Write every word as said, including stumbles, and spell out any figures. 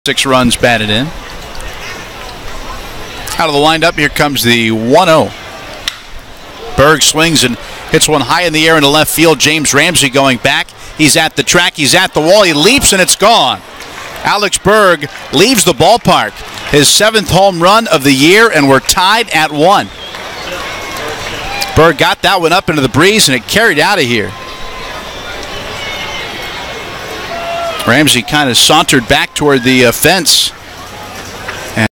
Six runs batted in. Out of the windup, here comes the one oh. Burg swings and hits one high in the air into left field. James Ramsey going back. He's at the track. He's at the wall. He leaps and it's gone. Alex Burg leaves the ballpark. His seventh home run of the year, and we're tied at one. Burg got that one up into the breeze, and it carried out of here. Ramsey kind of sauntered back toward the uh, fence.